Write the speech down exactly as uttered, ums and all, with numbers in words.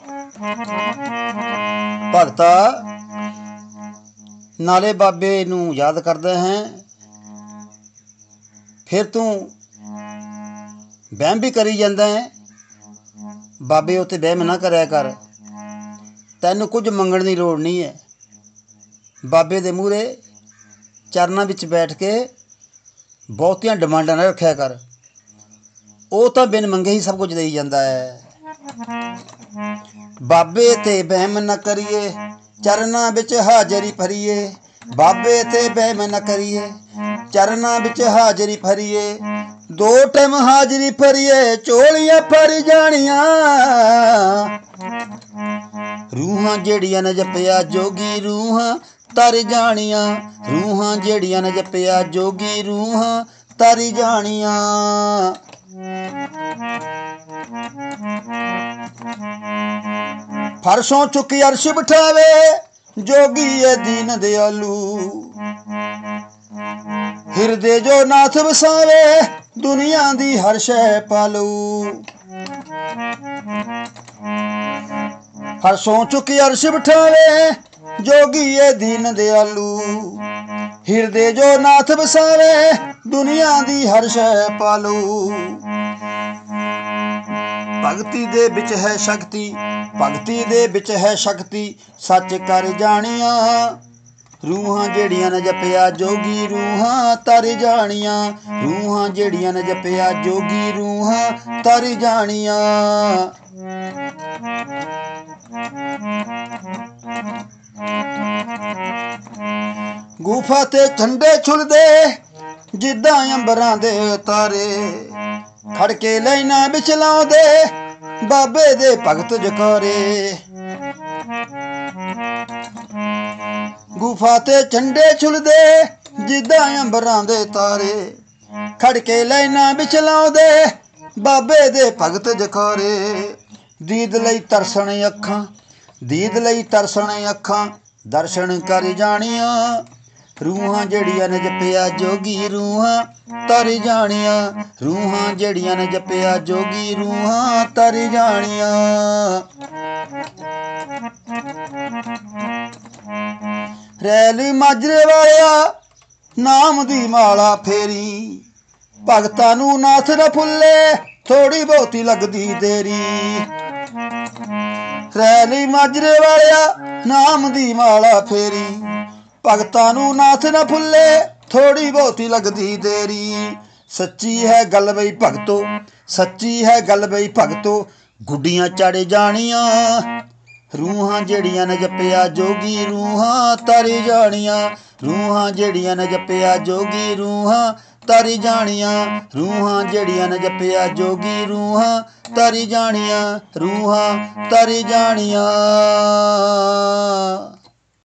भगता नाले बाबे नूं याद करदा है, फिर तू वहम भी करी जांदा है। बाबे उत्ते वहम ना करया कर, तैनूं कुछ मंगण दी लोड़ नहीं है। बाबे दे मूहरे चरनां विच बैठ के बहुतियां डिमांडां ना रखिया कर, वो तो बिन मंगे ही सब कुछ देई जांदा है। बाबे ते वहम न करिए, चरनां विच हाजरी भरीए। बाबे ते वहम न करिए, चरनां विच हाजरी भरीए। दो टाइम हाजरी भरीए, झोलियां भर जानियां। रूहां जेड़ियां न जपिया जोगी रूहां तर जानियां। रूहां जेड़ियां न जपिया जोगी रूहां तर जानियां। फरशों चुक अर्श बिठावे जोगी ए दीन दयालू। हिरदे जो नाथ वसावे दुनिया दी हर शै पालू। फरशों चुक अर्श बिठावे जोगी ए दीन दयालू। हिरदे जो नाथ वसावे दुनिया दी हर शै पालू। भगती दे विच है शक्ति, भगती दे विच है शक्ति, सच कर जानियां। रूहां जेड़ियां न जपिया जोगी रूहां तर जानियां। रूहां जेड़ियां न जपिया जोगी रूहां तर जानियां। गुफा ते झंडे झुलदे जिद्दां अंबरां दे तारे। खड़के लाइनां विच लाउंदे बाबे दे भगत जकारे। गुफा ते झंडे झुलदे जिद्दां अंबरां दे तारे। खड़के लाइनां विच लाउंदे बाबे दे भगत जकारे। दीद लई तरसण अखां, दीद लई तरसण अखां, दर्शन कर जानियां। रूहां जेड़ियां न जपिया जोगी रूहां तर जानियां। रूहां जेड़ियां न जपिया जोगी रूहां तर जानियां। रैली माजरे वालिया नाम दी माला फेरी। भगतां नूं नाथ न फुल्ले थोड़ी बहुती लगदी देरी। रैली माजरे वालिया नाम दी माला फेरी। भगतां नूं नाथ न फुल्ले थोड़ी बहुती लगदी देरी। सच्ची है गल बई भगतो, सच्ची है गल बई भगतो, गुड्डियां चढ़ जानियां। रूहां जेड़ियां न जपिया जोगी रूहां तर जानियां। रूहां जेड़ियां न जपिया जोगी रूहां तर जानियां। रूहां जेड़ियां न जपिया जोगी रूहां तर जानियां। रूहां तर जानियां।